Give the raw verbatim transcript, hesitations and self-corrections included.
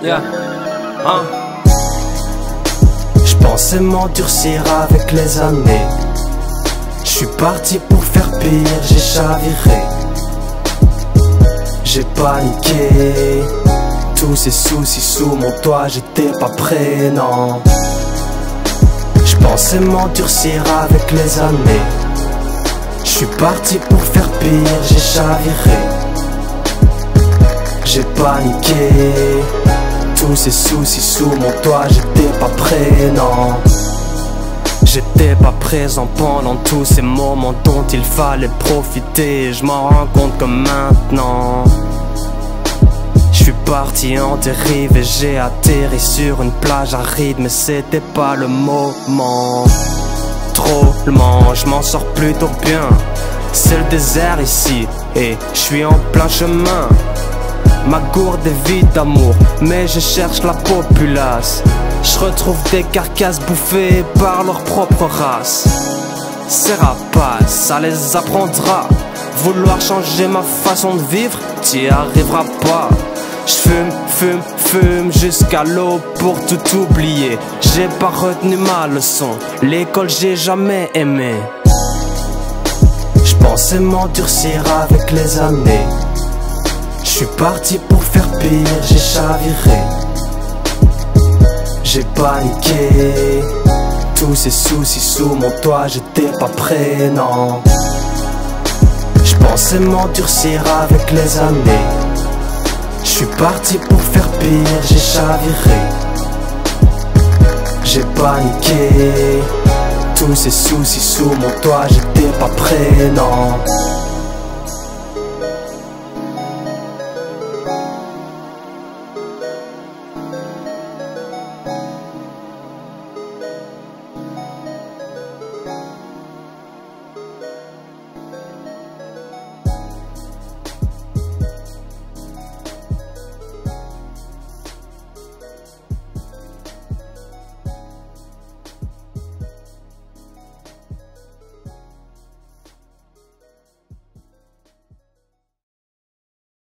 Yeah. Hein? J'pensais m'endurcir avec les années. J'suis parti pour faire pire, j'ai chaviré. J'ai paniqué. Tous ces soucis sous mon toit, j'étais pas prêt, non. J'pensais m'endurcir avec les années. J'suis parti pour faire pire, j'ai chaviré. J'ai paniqué. Tous ces soucis sous mon toit, j'étais pas prêt, non. J'étais pas présent pendant tous ces moments dont il fallait profiter. Je m'en rends compte que maintenant je suis parti en dérive et j'ai atterri sur une plage aride. Mais c'était pas le moment. Trop loin, je m'en sors plutôt bien. C'est le désert ici et je suis en plein chemin. Ma gourde est vide d'amour, mais je cherche la populace. Je retrouve des carcasses bouffées par leur propre race. Ces rapaces, ça les apprendra. Vouloir changer ma façon de vivre, t'y arriveras pas. J'fume, fume, fume jusqu'à l'eau pour tout oublier. J'ai pas retenu ma leçon, l'école j'ai jamais aimé. J'pensais m'endurcir avec les années. J'suis parti pour faire pire, j'ai chaviré. J'ai paniqué. Tous ces soucis sous mon toit, j'étais pas prêt, non. J'pensais m'endurcir avec les années. J'suis parti pour faire pire, j'ai chaviré. J'ai paniqué. Tous ces soucis sous mon toit, j'étais pas prêt, non.